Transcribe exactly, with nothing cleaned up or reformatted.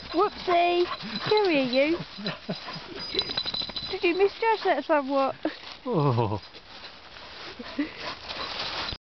Whoopsie! Come here, you. Did you misjudge that somewhat? Oh.